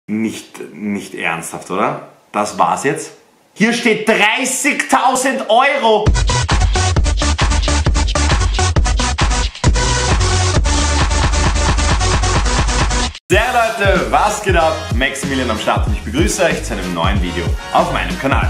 Nicht ernsthaft, oder? Das war's jetzt? Hier steht 30.000 Euro! Servus Leute, was geht ab? Maximilian am Start und ich begrüße euch zu einem neuen Video auf meinem Kanal.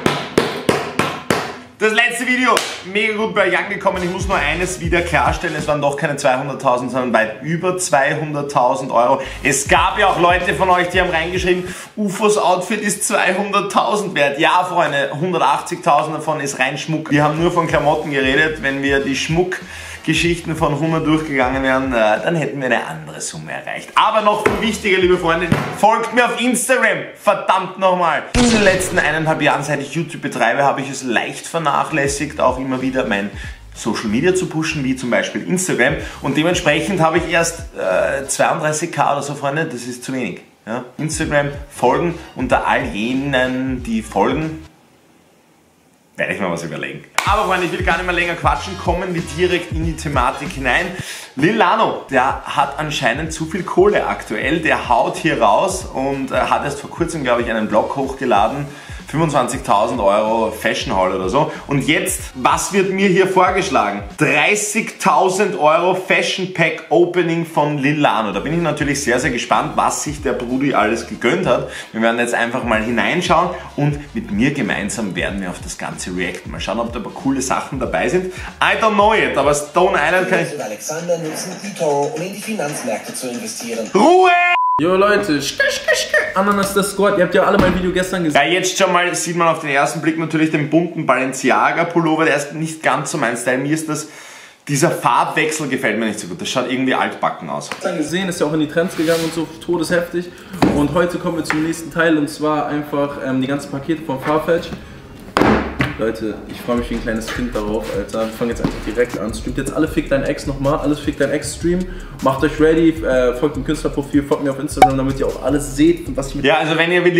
Das letzte Video, mega gut bei euch angekommen. Ich muss nur eines wieder klarstellen, es waren doch keine 200.000, sondern weit über 200.000 Euro. Es gab ja auch Leute von euch, die haben reingeschrieben, Ufos Outfit ist 200.000 wert. Ja Freunde, 180.000 davon ist rein Schmuck. Wir haben nur von Klamotten geredet. Wenn wir die Schmuckgeschichten von Hummer durchgegangen wären, dann hätten wir eine andere Summe erreicht. Aber noch viel wichtiger, liebe Freunde, folgt mir auf Instagram, verdammt nochmal. In den letzten 1,5 Jahren, seit ich YouTube betreibe, habe ich es leicht vernachlässigt, auch immer wieder mein Social Media zu pushen, wie zum Beispiel Instagram. Und dementsprechend habe ich erst 32.000 oder so, Freunde, das ist zu wenig. Ja? Instagram folgen, unter all jenen, die folgen, werde ich mal was überlegen. Aber Freunde, ich will gar nicht mehr länger quatschen, kommen wir direkt in die Thematik hinein. Lil Nano, der hat anscheinend zu viel Kohle aktuell, der haut hier raus und hat erst vor kurzem, glaube ich, einen Blog hochgeladen, 25.000 Euro Fashion Haul oder so. Und jetzt, was wird mir hier vorgeschlagen? 30.000 Euro Fashion Pack Opening von Lil Nano. Da bin ich natürlich sehr, sehr gespannt, was sich der Brudi alles gegönnt hat. Wir werden jetzt einfach mal hineinschauen und mit mir gemeinsam werden wir auf das Ganze reacten. Mal schauen, ob da ein paar coole Sachen dabei sind. I don't know it, aber Stone Island kann ich... Alexander nutzen eToro, um in die Finanzmärkte zu investieren. Ruhe! Jo Leute, Ananas der Squad, ihr habt ja alle mein Video gestern gesehen. Ja, jetzt schon mal sieht man auf den ersten Blick natürlich den bunten Balenciaga Pullover, der ist nicht ganz so mein Style. Mir ist dieser Farbwechsel gefällt mir nicht so gut, das schaut irgendwie altbacken aus. Gesehen, ist ja auch in die Trends gegangen und so, todesheftig. Und heute kommen wir zum nächsten Teil und zwar einfach die ganzen Pakete von Farfetch. Leute, ich freue mich wie ein kleines Kind darauf, Alter. Wir fangen jetzt einfach direkt an. Streamt jetzt alle Fick Dein Ex nochmal, alles Fick Dein Ex Stream. Macht euch ready, folgt dem Künstlerprofil, folgt mir auf Instagram, damit ihr auch alles seht, was ich mit... Ja, also wenn ihr mit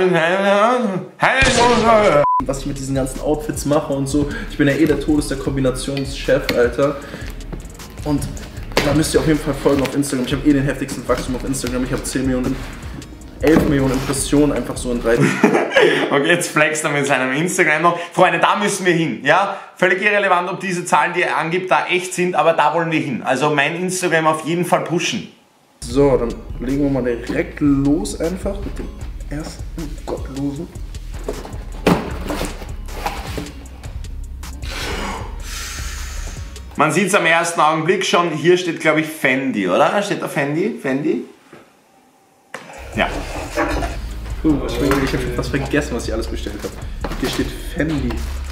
was ich mit diesen ganzen Outfits mache und so. Ich bin ja eh der der Kombinationschef, Alter. Und da müsst ihr auf jeden Fall folgen auf Instagram. Ich habe eh den heftigsten Wachstum auf Instagram. Ich habe 11 Millionen Impressionen einfach so in 3 Tagen. Okay, jetzt flext er mit seinem Instagram noch. Freunde, da müssen wir hin, ja? Völlig irrelevant, ob diese Zahlen, die er angibt, da echt sind, aber da wollen wir hin. Also mein Instagram auf jeden Fall pushen. So, dann legen wir mal direkt los einfach mit dem ersten gottlosen. Man sieht es am ersten Augenblick schon, hier steht glaube ich Fendi, oder? Steht da Fendi? Fendi? Ja. Ich habe schon fast vergessen, was ich alles bestellt habe. Hier steht Fendi.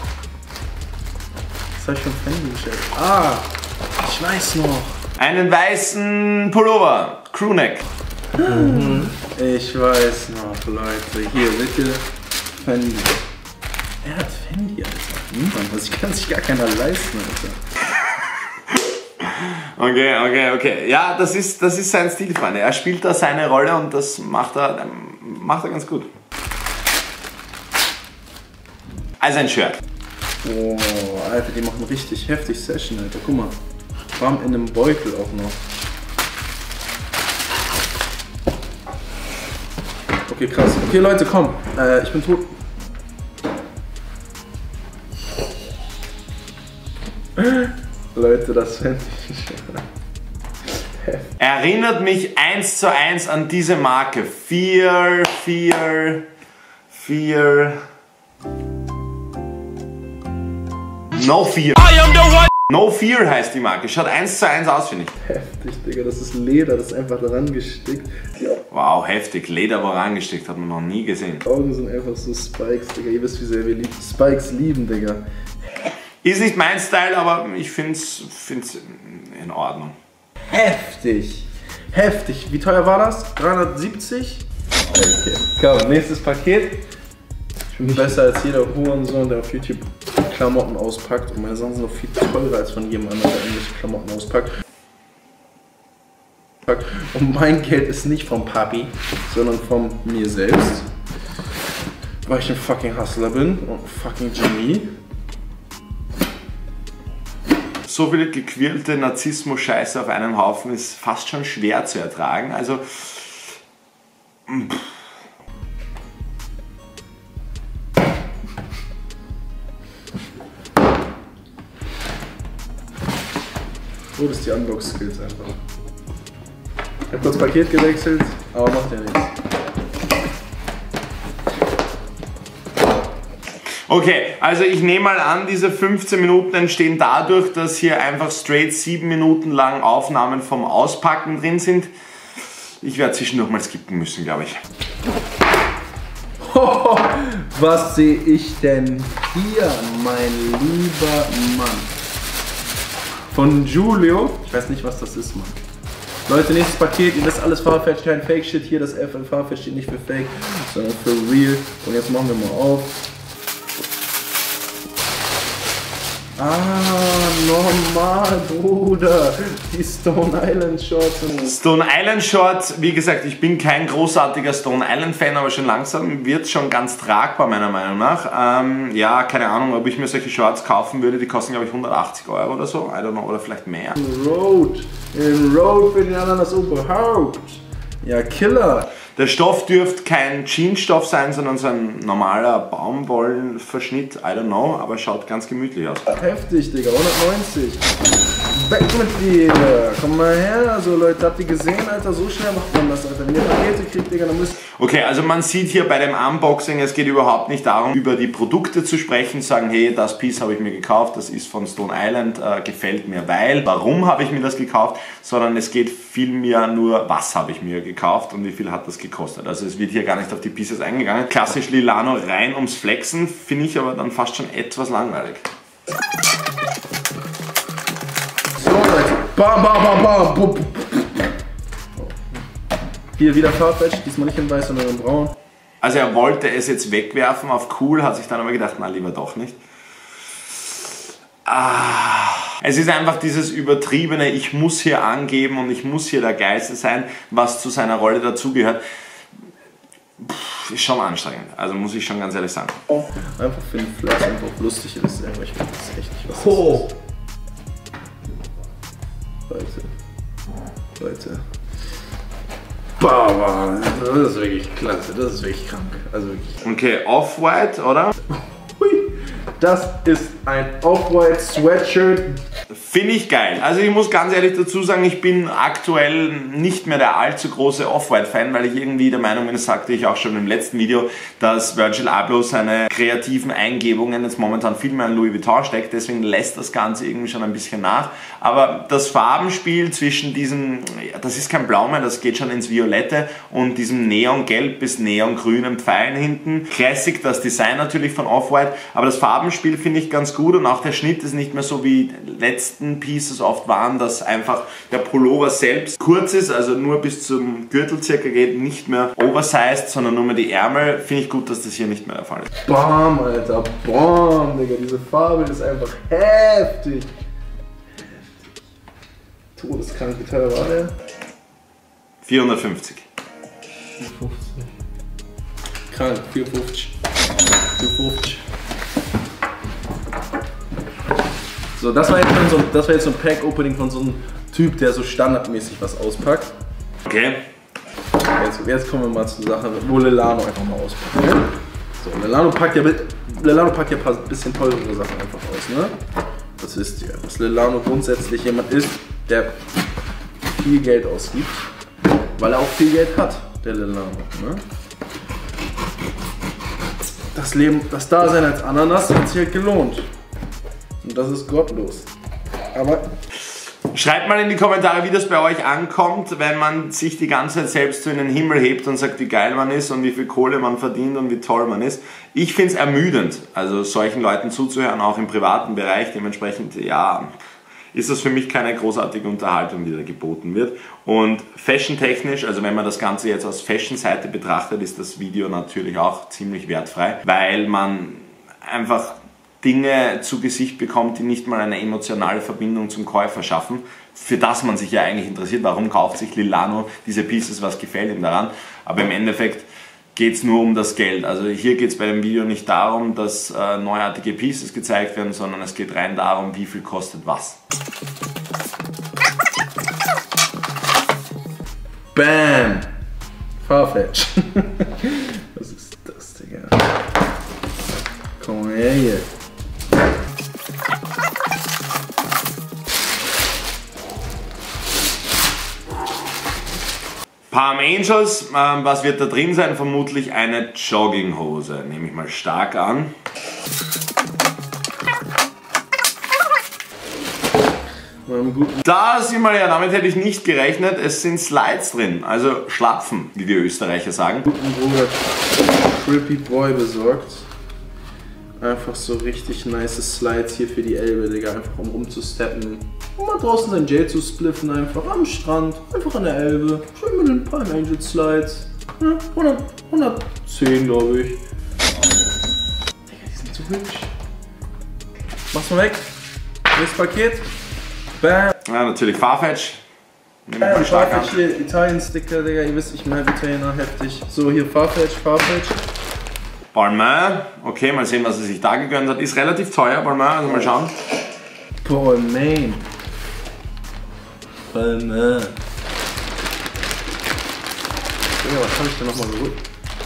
Was habe ich von Fendi bestellt? Ah, ich weiß noch. Einen weißen Pullover, Crewneck. Ich weiß noch, Leute. Hier, bitte. Fendi. Er hat Fendi, Alter. Niemand. Also ich kann sich gar keiner leisten, Alter. Okay. Ja, das ist sein Stil, Freunde. Er spielt da seine Rolle und das macht er ganz gut. Also ein Shirt. Oh, Alter, die machen richtig heftig Session, Alter. Guck mal. Bam, in einem Beutel auch noch. Okay, krass. Okay, Leute, komm. Ich bin tot. Leute, das fände ich erinnert mich 1:1 an diese Marke. Fear. No Fear. No Fear heißt die Marke. Schaut 1:1 aus, finde ich. Heftig, Digga. Das ist Leder, das ist einfach daran gestickt. Ja. Wow, heftig. Leder war rangestickt, hat man noch nie gesehen. Die Augen sind einfach so Spikes, Digga. Ihr wisst, wie sehr wir Spikes lieben, Digga. Ist nicht mein Style, aber ich find's in Ordnung. Heftig. Heftig. Wie teuer war das? 370? Okay. Komm, nächstes Paket. Ich bin besser als jeder Hurensohn, der auf YouTube Klamotten auspackt. Und meine Sachen sind noch viel teurer als von jedem anderen, der irgendwelche Klamotten auspackt. Und mein Geld ist nicht vom Papi, sondern von mir selbst. Weil ich ein fucking Hustler bin und ein fucking Genie. So viele gequirlte Narzissmus-Scheiße auf einem Haufen ist fast schon schwer zu ertragen. Also Oh, das ist die Unbox-Skills einfach. Ich hab kurz Paket gewechselt, aber macht ja nichts. Okay, also ich nehme mal an, diese 15 Minuten entstehen dadurch, dass hier einfach straight 7 Minuten lang Aufnahmen vom Auspacken drin sind. Ich werde zwischendurch mal skippen müssen, glaube ich. Was sehe ich denn hier, mein lieber Mann? Von Giulio. Ich weiß nicht, was das ist, Mann. Leute, nächstes Paket. Ihr wisst alles, Farfetch, kein Fake-Shit. Hier das F in Farfetch steht nicht für Fake, sondern für Real. Und jetzt machen wir mal auf. Ah, normal, Bruder. Die Stone Island Shorts. Stone Island Shorts, wie gesagt, ich bin kein großartiger Stone Island Fan, aber schon langsam wird es schon ganz tragbar, meiner Meinung nach. Ja, keine Ahnung, ob ich mir solche Shorts kaufen würde. Die kosten, glaube ich, 180 € oder so. I don't know, oder vielleicht mehr. Road für den Ananas überhaupt. Ja, Killer. Der Stoff dürfte kein Jeansstoff sein, sondern so ein normaler Baumwollenverschnitt. I don't know, aber schaut ganz gemütlich aus. Heftig, Digga, 190. Weg mit dir. Komm mal her. So, Leute, habt ihr gesehen, Alter? So schnell macht man das, Alter. Wenn ihr Pakete kriegt, Digga, dann müsst. Okay, also man sieht hier bei dem Unboxing, es geht überhaupt nicht darum, über die Produkte zu sprechen, sagen, hey, das Piece habe ich mir gekauft, das ist von Stone Island, gefällt mir, weil, warum habe ich mir das gekauft, sondern es geht vielmehr nur, was habe ich mir gekauft und wie viel hat das gekostet. Also es wird hier gar nicht auf die Pieces eingegangen. Klassisch Lilano rein ums Flexen, finde ich aber dann fast schon etwas langweilig. So, Leute. Bam, bam, bam, bam. Hier wieder Farfetch, diesmal nicht in weiß, sondern in braun. Also er wollte es jetzt wegwerfen auf cool, hat sich dann aber gedacht, na lieber doch nicht. Es ist einfach dieses übertriebene, ich muss hier angeben und ich muss hier der Geilste sein, was zu seiner Rolle dazugehört. Ist schon anstrengend, also muss ich schon ganz ehrlich sagen. Einfach für den Flex einfach lustig ist, ich finde das echt nicht was. Oh. Leute. Boah, das ist wirklich klasse, das ist wirklich krank. Also wirklich. Okay, Off-White, oder? Hui, das ist ein Off-White Sweatshirt. Finde ich geil. Also ich muss ganz ehrlich dazu sagen, ich bin aktuell nicht mehr der allzu große Off-White-Fan, weil ich irgendwie der Meinung bin, das sagte ich auch schon im letzten Video, dass Virgil Abloh seine kreativen Eingebungen jetzt momentan viel mehr in Louis Vuitton steckt, deswegen lässt das Ganze irgendwie schon ein bisschen nach. Aber das Farbenspiel zwischen diesem, das ist kein Blau mehr, das geht schon ins Violette und diesem Neongelb bis Neongrünen Pfeilen hinten. Classic, das Design natürlich von Off-White, aber das Farbenspiel finde ich ganz gut und auch der Schnitt ist nicht mehr so wie letzten Pieces oft waren, dass einfach der Pullover selbst kurz ist, also nur bis zum Gürtel circa geht, nicht mehr oversized, sondern nur mehr die Ärmel. Finde ich gut, dass das hier nicht mehr der Fall ist. Bam, Alter, bam, Digga, diese Farbe ist einfach heftig. Todeskrank, wie teuer war der? 450. 450. Krank, 450. 450. So, das war jetzt so ein Pack-Opening von so einem Typ, der so standardmäßig was auspackt. Okay. Jetzt kommen wir mal zur Sache, wo Lilano einfach mal auspackt. Ne? So, Lilano packt ja ein paar bisschen teurere Sachen einfach aus, ne? Das wisst ihr. Dass Lilano grundsätzlich jemand ist, der viel Geld ausgibt, weil er auch viel Geld hat, der Lilano, ne? Das Dasein als Ananas hat sich halt gelohnt. Und das ist gottlos. Aber schreibt mal in die Kommentare, wie das bei euch ankommt, wenn man sich die ganze Zeit selbst so in den Himmel hebt und sagt, wie geil man ist und wie viel Kohle man verdient und wie toll man ist. Ich finde es ermüdend, also solchen Leuten zuzuhören, auch im privaten Bereich. Dementsprechend, ja, ist das für mich keine großartige Unterhaltung, die da geboten wird. Und fashion-technisch, also wenn man das Ganze jetzt aus Fashion-Seite betrachtet, ist das Video natürlich auch ziemlich wertfrei, weil man einfach Dinge zu Gesicht bekommt, die nicht mal eine emotionale Verbindung zum Käufer schaffen, für das man sich ja eigentlich interessiert. Warum kauft sich Lilano diese Pieces, was gefällt ihm daran? Aber im Endeffekt geht es nur um das Geld. Also hier geht es bei dem Video nicht darum, dass neuartige Pieces gezeigt werden, sondern es geht rein darum, wie viel kostet was. Bam! Farfetch. Was ist das, Digga? Komm mal her hier. Angels, was wird da drin sein? Vermutlich eine Jogginghose, nehme ich mal stark an. Da sind wir ja, damit hätte ich nicht gerechnet, es sind Slides drin, also Schlapfen, wie wir Österreicher sagen. Guten Bruder Trippy Boy besorgt. Einfach so richtig nice Slides hier für die Elbe, Digga, einfach um rumzusteppen. Um mal draußen sein J zu spliffen, einfach am Strand, einfach an der Elbe. Schön mit den Palm Angel Slides. Ja, 110, glaube ich. Digga, die sind so hübsch. Mach's mal weg. Nächstes Paket. Bam. Ja, natürlich Farfetch. Farfetch hier, Italien-Sticker, Digga, ihr wisst, ich bin Italiener, heftig. So, hier Farfetch. Balmain, okay, mal sehen, was er sich da gegönnt hat. Ist relativ teuer, Balmain, also mal schauen. Balmain. Digga, was habe ich denn nochmal geholt?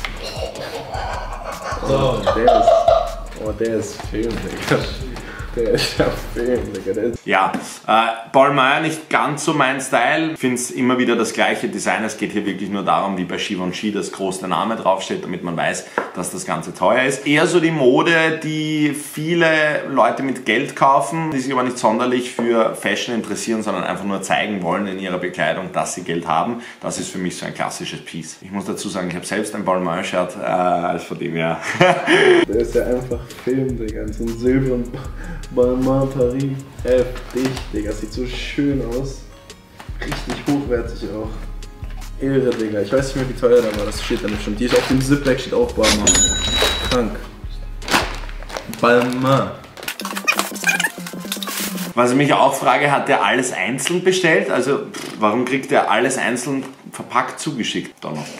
Der ist Film, Digga. Der ist ja Film, Digga. Ja, Balmain nicht ganz so mein Style. Ich finde es immer wieder das gleiche Design. Es geht hier wirklich nur darum, wie bei Givenchy, dass groß der Name draufsteht, damit man weiß, dass das Ganze teuer ist. Eher so die Mode, die viele Leute mit Geld kaufen, die sich aber nicht sonderlich für Fashion interessieren, sondern einfach nur zeigen wollen in ihrer Bekleidung, dass sie Geld haben. Das ist für mich so ein klassisches Piece. Ich muss dazu sagen, ich habe selbst ein Balmain-Shirt, also von dem her. Der ist ja einfach Film, Digga. So ein silbernen Balmain Paris. Heftig, Digga. Sieht so schön aus. Richtig hochwertig auch. Irre, Digga. Ich weiß nicht mehr, wie teuer der war. Das steht da nicht schon. Die ist auf dem Zipback steht auch Balmain. Krank. Balmain. Was ich mich auch frage, hat der alles einzeln bestellt? Also, warum kriegt der alles einzeln verpackt zugeschickt? Da noch.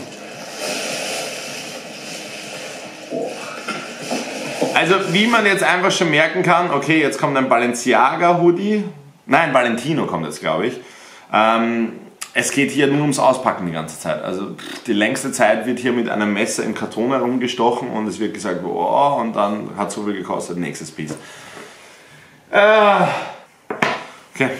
Also, wie man jetzt einfach schon merken kann, okay, jetzt kommt ein Balenciaga Hoodie. Nein, Valentino kommt jetzt, glaube ich. Es geht hier nur ums Auspacken die ganze Zeit. Also, die längste Zeit wird hier mit einem Messer im Karton herumgestochen und es wird gesagt, oh, und dann hat so viel gekostet, nächstes Piece. Okay.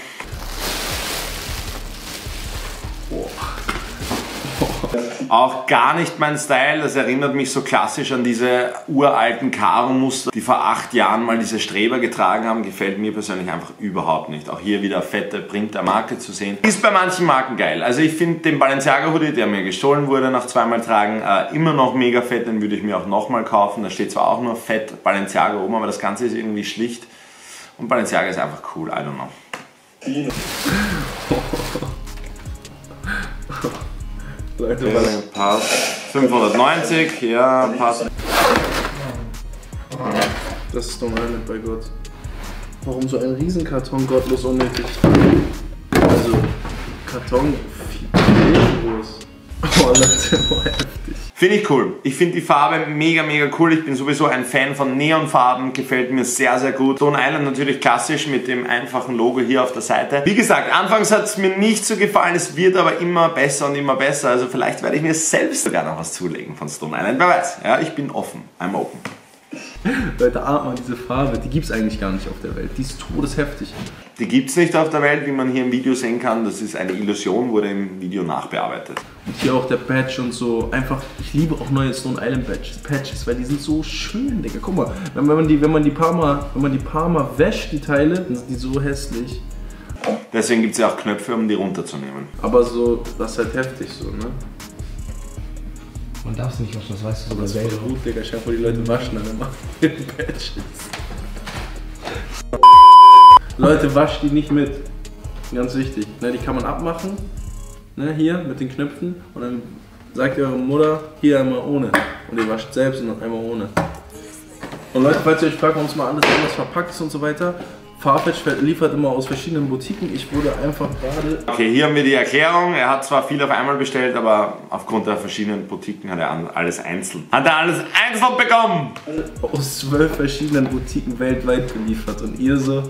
Auch gar nicht mein Style, das erinnert mich so klassisch an diese uralten Karo-Muster, die vor 8 Jahren mal diese Streber getragen haben, gefällt mir persönlich einfach überhaupt nicht. Auch hier wieder fette Print der Marke zu sehen. Ist bei manchen Marken geil. Also ich finde den Balenciaga Hoodie, der mir gestohlen wurde nach 2-mal Tragen, immer noch mega fett, den würde ich mir auch nochmal kaufen. Da steht zwar auch nur fett Balenciaga oben, aber das Ganze ist irgendwie schlicht und Balenciaga ist einfach cool, I don't know. Leute, okay, passt. 590, ja, passt. Das ist doch mal bei Gott. Warum so ein Riesenkarton gottlos unnötig? Also, Karton viel groß. Oh Leute, oh heftig. Finde ich cool. Ich finde die Farbe mega, mega cool. Ich bin sowieso ein Fan von Neonfarben. Gefällt mir sehr, sehr gut. Stone Island natürlich klassisch mit dem einfachen Logo hier auf der Seite. Wie gesagt, anfangs hat es mir nicht so gefallen. Es wird aber immer besser und immer besser. Also vielleicht werde ich mir selbst sogar noch was zulegen von Stone Island. Wer weiß. Ja, ich bin offen. I'm open. Leute, ahnt mal diese Farbe. Die gibt es eigentlich gar nicht auf der Welt. Die ist todesheftig. Die gibt es nicht auf der Welt, wie man hier im Video sehen kann. Das ist eine Illusion, wurde im Video nachbearbeitet. Und hier auch der Patch und so. Einfach, ich liebe auch neue Stone Island Patches, weil die sind so schön, Digga. Guck mal, wenn man die paar Mal wäscht, die Teile, dann sind die so hässlich. Deswegen gibt es ja auch Knöpfe, um die runterzunehmen. Aber so, das ist halt heftig so, ne? Man darf es nicht waschen, das weißt du sogar Das ist selber. voll gut, Digga. Schau, wo die Leute waschen, dann machen die Patches. Leute, wascht die nicht mit. Ganz wichtig. Ne, die kann man abmachen. Ne, hier mit den Knöpfen. Und dann sagt ihr eurer Mutter, hier einmal ohne. Und ihr wascht selbst und dann einmal ohne. Und Leute, falls ihr euch fragt, warum es mal alles anders verpackt ist und so weiter. Farfetch liefert immer aus verschiedenen Boutiquen. Ich wurde einfach gerade... Okay, hier haben wir die Erklärung. Er hat zwar viel auf einmal bestellt, aber aufgrund der verschiedenen Boutiquen hat er alles einzeln. Hat er alles einzeln bekommen! Aus 12 verschiedenen Boutiquen weltweit geliefert. Und ihr so...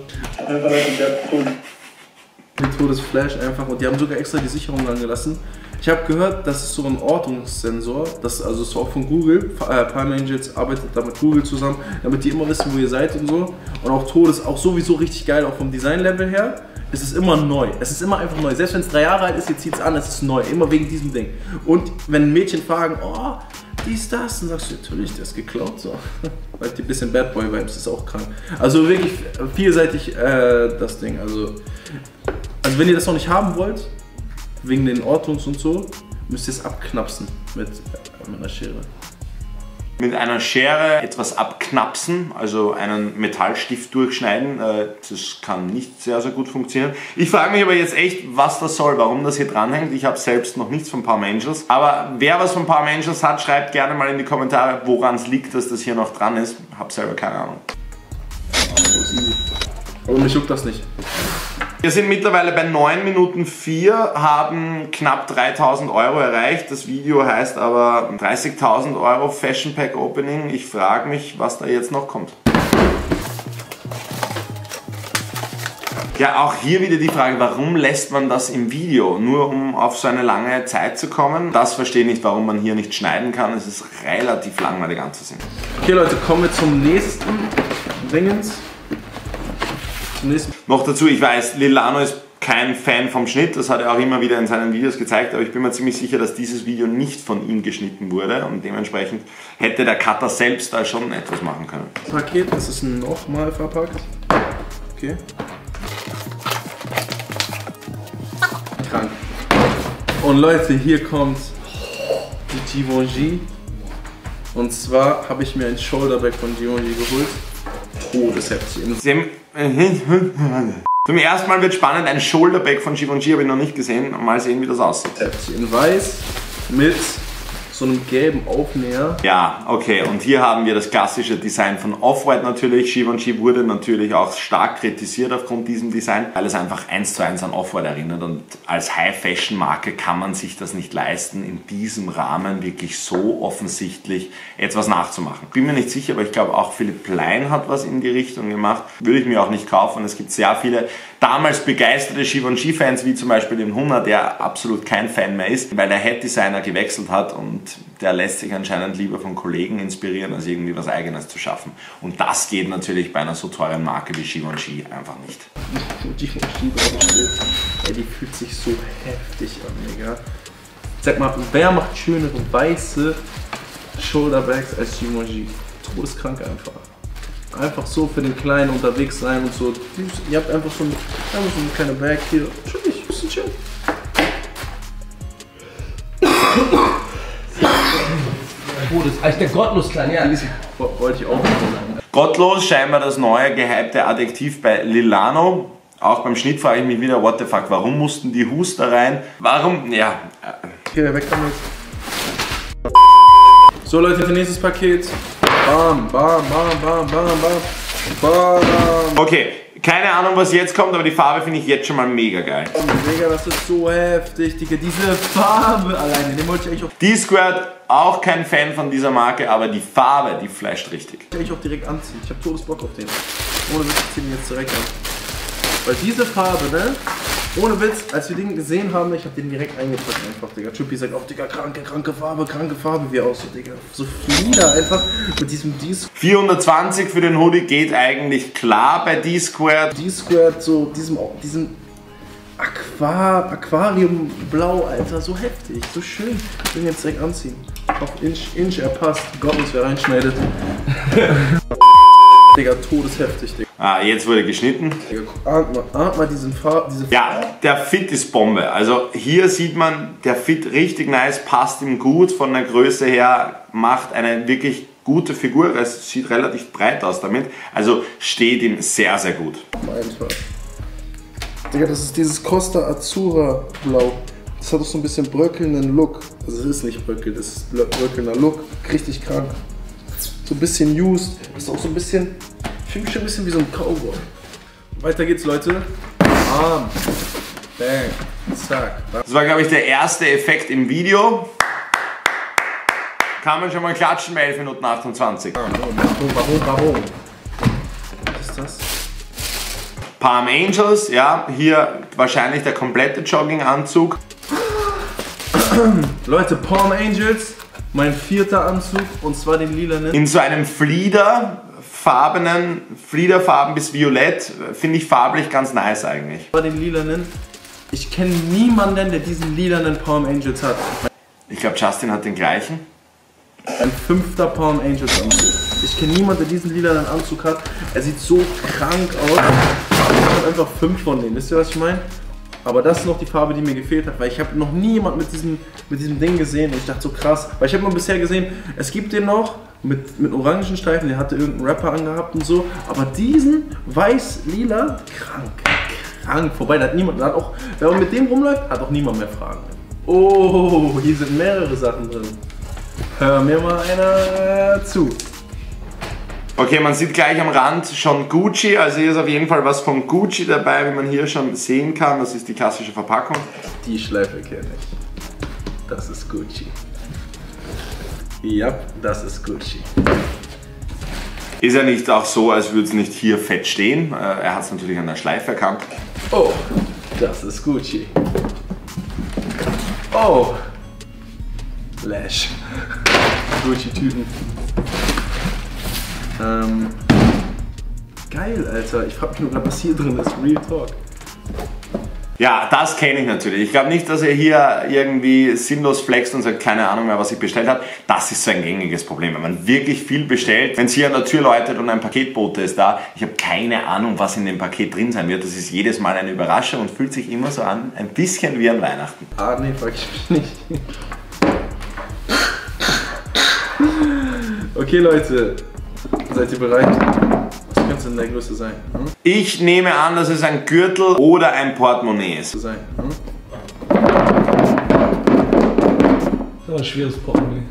Mit Todesflash einfach. Und die haben sogar extra die Sicherung angelassen. Ich habe gehört, das ist so ein Ortungssensor, das also ist auch von Google. Palm Angels arbeitet da mit Google zusammen, damit die immer wissen, wo ihr seid und so. Und auch auch sowieso richtig geil, auch vom Design-Level her. es ist immer neu. Es ist immer einfach neu. Selbst wenn es 3 Jahre alt ist, jetzt zieht es an, es ist neu. Immer wegen diesem Ding. Und wenn Mädchen fragen, oh, dies, das, dann sagst du, natürlich, der ist geklaut. So. Weil die bisschen Bad Boy Vibes ist auch krank. Also wirklich vielseitig das Ding. Also wenn ihr das noch nicht haben wollt, wegen den Ortungs und so, müsst ihr es abknapsen mit einer Schere. Mit einer Schere etwas abknapsen, also einen Metallstift durchschneiden, das kann nicht sehr, sehr gut funktionieren. Ich frage mich aber jetzt echt, was das soll, warum das hier dranhängt. Ich habe selbst noch nichts von Palm Angels, aber wer was von Palm Angels hat, schreibt gerne mal in die Kommentare, woran es liegt, dass das hier noch dran ist. Ich habe selber keine Ahnung. Aber mich juckt das nicht. Wir sind mittlerweile bei 9 Minuten 4, haben knapp 3.000 Euro erreicht. Das Video heißt aber 30.000 Euro Fashion Pack Opening. Ich frage mich, was da jetzt noch kommt. Ja, auch hier wieder die Frage, warum lässt man das im Video? Nur um auf so eine lange Zeit zu kommen? Das verstehe ich nicht, warum man hier nicht schneiden kann. Es ist relativ langweilig anzusehen. Okay Leute, kommen wir zum nächsten Dingens. Noch dazu, ich weiß, Lilano ist kein Fan vom Schnitt, das hat er auch immer wieder in seinen Videos gezeigt, aber ich bin mir ziemlich sicher, dass dieses Video nicht von ihm geschnitten wurde und dementsprechend hätte der Cutter selbst da schon etwas machen können. Paket, das ist nochmal verpackt. Okay. Krank. Und Leute, hier kommt die Givenchy. Und zwar habe ich mir ein Shoulderback von Givenchy geholt. Todesheftig. Zum ersten Mal wird spannend, ein Shoulderback von Givenchy habe ich noch nicht gesehen. Mal sehen, wie das aussieht. In weiß mit so einem gelben Aufnäher. Ja, okay, und hier haben wir das klassische Design von Off-White natürlich. Givenchy wurde natürlich auch stark kritisiert aufgrund diesem Design, weil es einfach 1:1 an Off-White erinnert und als High-Fashion-Marke kann man sich das nicht leisten, in diesem Rahmen wirklich so offensichtlich etwas nachzumachen. Bin mir nicht sicher, aber ich glaube auch Philipp Plein hat was in die Richtung gemacht. Würde ich mir auch nicht kaufen. Es gibt sehr viele damals begeisterte Givenchy-Fans, wie zum Beispiel den Hunner, der absolut kein Fan mehr ist, weil der Head-Designer gewechselt hat und der lässt sich anscheinend lieber von Kollegen inspirieren, als irgendwie was Eigenes zu schaffen. Und das geht natürlich bei einer so teuren Marke wie Givenchy einfach nicht. Givenchy, die fühlt sich so heftig an, Digga. Sag mal, wer macht schönere weiße Shoulderbacks als Givenchy? Todeskrank einfach. Einfach so für den Kleinen unterwegs sein und so. Ihr habt einfach so eine kleine Bag hier. Chillig, bisschen chill. Der Gottlos klein, ja. Wollte ich auch machen. Gottlos, scheinbar das neue gehypte Adjektiv bei Lilano. Auch beim Schnitt frage ich mich wieder, what the fuck, warum mussten die Hus da rein? Warum, ja. Okay, weg damit. So Leute, nächstes Paket. Bam, bam, bam, bam, bam, bam, bam. Okay, keine Ahnung, was jetzt kommt, aber die Farbe finde ich jetzt schon mal mega geil. Oh, Digga, das ist so heftig, Digga. Diese Farbe alleine, den wollte ich eigentlich auch... D-Squared, auch kein Fan von dieser Marke, aber die Farbe, die flasht richtig. Ich auch direkt anziehen. Ich habe Todesbock auf den. Ohne Witz, ich zieh den jetzt direkt an. Weil diese Farbe, ne? Ohne Witz, als wir den gesehen haben, ich habe den direkt eingepackt einfach, Digga. Trippy sagt auch, Digga, kranke Farbe, wie aussieht, Digga. So Flieder einfach mit diesem D-Squared. 420 für den Hoodie geht eigentlich klar bei D-Squared. D-Squared, so diesem Aquariumblau, Alter, so heftig, so schön. Ich will ihn jetzt direkt anziehen. Auf Inch, er passt. Gottlos, wer reinschneidet. Digga, todesheftig, Digga. Ah, jetzt wurde geschnitten. Digga, ahnt mal diese Farbe. Ja, der Fit ist Bombe. Also hier sieht man, der Fit richtig nice, passt ihm gut von der Größe her, macht eine wirklich gute Figur. Es sieht relativ breit aus damit. Also steht ihm sehr, sehr gut. Einfach. Digga, das ist dieses Costa Azzurra Blau. Das hat auch so ein bisschen bröckelnden Look. Also es ist nicht bröckelt, das ist bröckelnder Look. Richtig krank. So ein bisschen used. Das ist auch so ein bisschen, ich fühle mich schon ein bisschen wie so ein Cowboy. Weiter geht's, Leute. Bam. Bang. Zack. Das war, glaube ich, der erste Effekt im Video. Kann man schon mal klatschen bei 11 Minuten 28. Warum? Was ist das? Palm Angels, ja, hier wahrscheinlich der komplette Jogginganzug. Leute, Palm Angels, mein 4. Anzug und zwar den lilanen. In so einem Flieder, farbenen, Fliederfarben bis Violett, finde ich farblich ganz nice eigentlich. Bei den lilanen, ich kenne niemanden, der diesen lilanen Palm Angels hat. Ich glaube, Justin hat den gleichen. Ein 5. Palm Angels Anzug. Ich kenne niemanden, der diesen lilanen Anzug hat. Er sieht so krank aus. Ich habe einfach 5 von denen. Wisst ihr, was ich meine? Aber das ist noch die Farbe, die mir gefehlt hat, weil ich habe noch nie jemanden mit diesem Ding gesehen und ich dachte so krass, weil ich habe nur bisher gesehen, es gibt den noch mit orangen Streifen, den hatte irgendein Rapper angehabt und so, aber diesen weiß-lila, krank, vorbei, da hat niemand, wenn man mit dem rumläuft, hat auch niemand mehr Fragen. Oh, hier sind mehrere Sachen drin. Hör mir mal einer zu. Okay, man sieht gleich am Rand schon Gucci, also hier ist auf jeden Fall was von Gucci dabei, wie man hier schon sehen kann. Das ist die klassische Verpackung. Die Schleife kenne ich. Das ist Gucci. Ja, das ist Gucci. Ist ja nicht auch so, als würde es nicht hier fett stehen. Er hat es natürlich an der Schleife erkannt. Oh, das ist Gucci. Oh, Lash. Gucci-Tüten. Geil, Alter. Ich frag mich nur, was hier drin ist. Real Talk. Ja, das kenne ich natürlich. Ich glaube nicht, dass er hier irgendwie sinnlos flext und sagt, keine Ahnung mehr, was ich bestellt habe. Das ist so ein gängiges Problem. Wenn man wirklich viel bestellt, wenn es hier an der Tür läutet und ein Paketbote ist da, ich habe keine Ahnung, was in dem Paket drin sein wird. Das ist jedes Mal eine Überraschung und fühlt sich immer so an, ein bisschen wie an Weihnachten. Ah, nee, frag ich mich nicht. Okay, Leute. Seid ihr bereit? Was könnte es in der Größe sein? Ich nehme an, dass es ein Gürtel oder ein Portemonnaie ist. Das ist ein schweres Portemonnaie.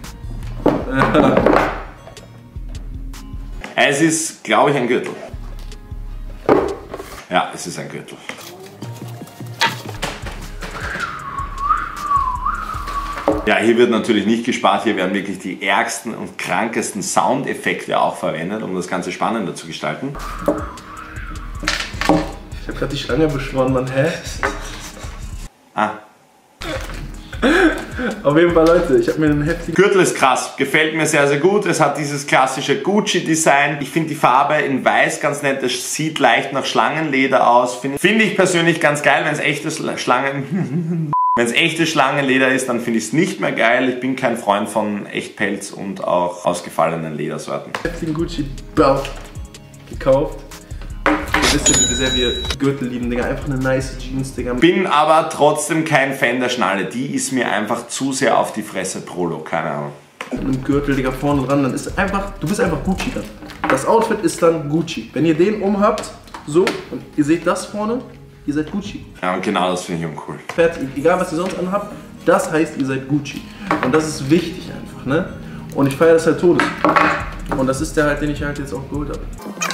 Es ist, glaube ich, ein Gürtel. Ja, es ist ein Gürtel. Ja, hier wird natürlich nicht gespart, hier werden wirklich die ärgsten und krankesten Soundeffekte auch verwendet, um das Ganze spannender zu gestalten. Ich habe gerade die Schlange beschworen, Mann, hä? Ah. Auf jeden Fall, Leute, ich habe mir einen heftigen... Gürtel ist krass, gefällt mir sehr, sehr gut. Es hat dieses klassische Gucci-Design. Ich finde die Farbe in weiß ganz nett, es sieht leicht nach Schlangenleder aus. Finde ich persönlich ganz geil, wenn es echtes Wenn es echtes Schlangenleder ist, dann finde ich es nicht mehr geil. Ich bin kein Freund von Echtpelz und auch ausgefallenen Ledersorten. Ich habe den Gucci-Belt gekauft. Ihr wisst ja, wie sehr wir Gürtel lieben, Digga. Einfach eine nice Jeans, Digga. Bin aber trotzdem kein Fan der Schnalle. Die ist mir einfach zu sehr auf die Fresse Prolo, keine Ahnung. Mit einem Gürtel, Digga, vorne dran, dann ist einfach, du bist einfach Gucci dann. Das Outfit ist dann Gucci. Wenn ihr den umhabt, so, und ihr seht das vorne, ihr seid Gucci. Ja, und genau das finde ich uncool. Fertig, egal was ihr sonst anhabt, das heißt, ihr seid Gucci. Und das ist wichtig einfach, ne? Und ich feiere das halt todes. Und das ist der halt, den ich halt jetzt auch geholt habe.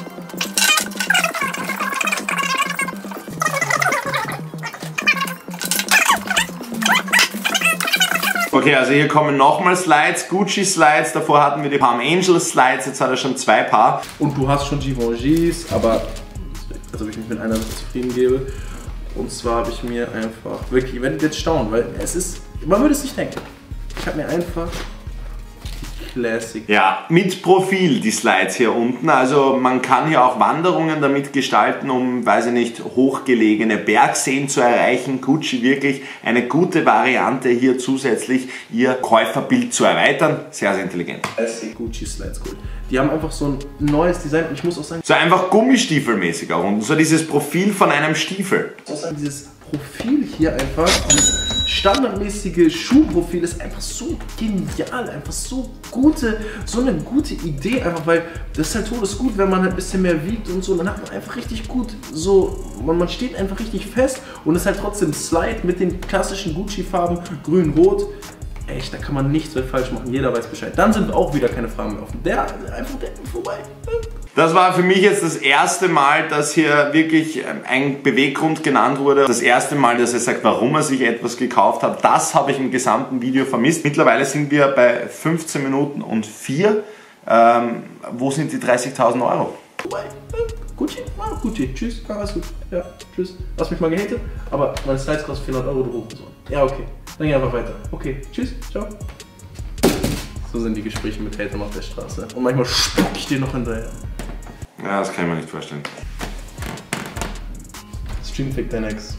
Okay, also hier kommen nochmal Slides, Gucci Slides, davor hatten wir die Palm Angels Slides, jetzt hat er schon 2 Paar. Und du hast schon Givenchy's, aber also ob ich mich mit einer Sache zufrieden gebe. Und zwar habe ich mir einfach, wirklich, ihr werdet jetzt staunen, weil es ist, man würde es nicht denken. Ich habe mir einfach die Classic. Ja, mit Profil die Slides hier unten, also man kann hier auch Wanderungen damit gestalten, um, weiß ich nicht, hochgelegene Bergseen zu erreichen. Gucci wirklich eine gute Variante hier zusätzlich ihr Käuferbild zu erweitern. Sehr, sehr intelligent. Gucci Slides cool. Die haben einfach so ein neues Design und ich muss auch sagen, So einfach Gummistiefelmäßig auch unten, so dieses Profil von einem Stiefel. ich muss auch sagen, dieses Profil hier einfach, dieses standardmäßige Schuhprofil ist einfach so genial, einfach so eine gute Idee, einfach weil das ist halt todesgut, wenn man halt ein bisschen mehr wiegt und so, dann hat man einfach richtig gut so, man steht einfach richtig fest und ist halt trotzdem Slide mit den klassischen Gucci-Farben, grün, rot. Echt, da kann man nichts mehr falsch machen, jeder weiß Bescheid. Dann sind auch wieder keine Fragen mehr offen. Der vorbei. Das war für mich jetzt das erste Mal, dass hier wirklich ein Beweggrund genannt wurde. Das erste Mal, dass er sagt, warum er sich etwas gekauft hat. Das habe ich im gesamten Video vermisst. Mittlerweile sind wir bei 15 Minuten und 4. Wo sind die 30.000 Euro? Vorbei. Gucci? Ah, Gucci. Tschüss. Alles gut. Ja, tschüss. Hast mich mal gehatet, aber meine Slides kosten 400 Euro, du rufen soll. Ja, okay. Dann geh einfach weiter. Okay, tschüss. Ciao. So sind die Gespräche mit Hatern auf der Straße. Und manchmal spuck ich dir noch hinterher. Ja, das kann ich mir nicht vorstellen. Stream fickt dein Ex.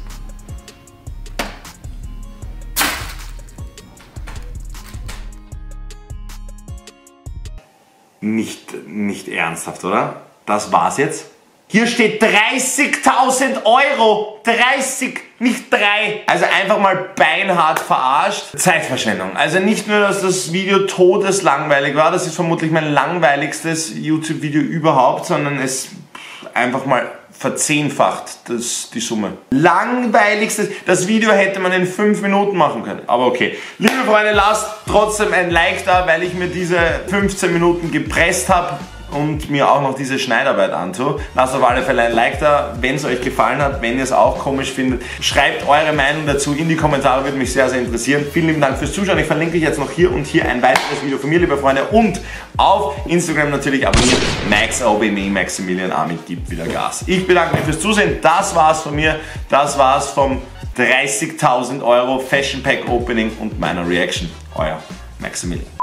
Nicht ernsthaft, oder? Das war's jetzt? Hier steht 30.000 Euro. 30, nicht 3. Also einfach mal beinhart verarscht. Zeitverschwendung. Also nicht nur, dass das Video todeslangweilig war, das ist vermutlich mein langweiligstes YouTube-Video überhaupt, sondern es einfach mal verzehnfacht die Summe. Langweiligstes. Das Video hätte man in 5 Minuten machen können. Aber okay. Liebe Freunde, lasst trotzdem ein Like da, weil ich mir diese 15 Minuten gepresst habe und mir auch noch diese Schneidarbeit antue. Lasst auf alle Fälle ein Like da, wenn es euch gefallen hat, wenn ihr es auch komisch findet. Schreibt eure Meinung dazu in die Kommentare, würde mich sehr, sehr interessieren. Vielen lieben Dank fürs Zuschauen. Ich verlinke euch jetzt noch hier und hier ein weiteres Video von mir, liebe Freunde. Und auf Instagram natürlich abonniert. Maximilian Armin gibt wieder Gas. Ich bedanke mich fürs Zusehen. Das war's von mir. Das war's vom 30.000 Euro Fashion Pack Opening und meiner Reaction. Euer Maximilian.